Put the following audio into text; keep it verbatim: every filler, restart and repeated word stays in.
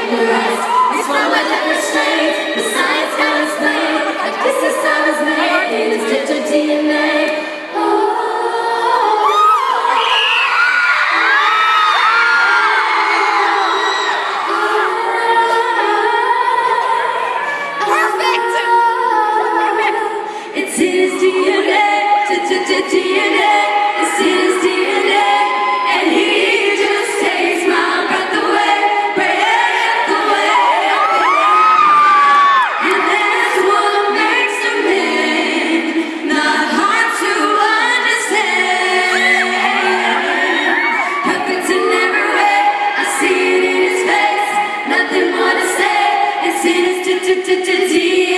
the rest. It's from a different strain. The science can't explain. I guess this time is made in its digital D N A. It's in his D N A, D N A, it's in his D N A, and he just takes my breath away, breath away. And that's what makes a man not hard to understand. Perfect in every way, I see it in his face, nothing more to say. It's in his D N A.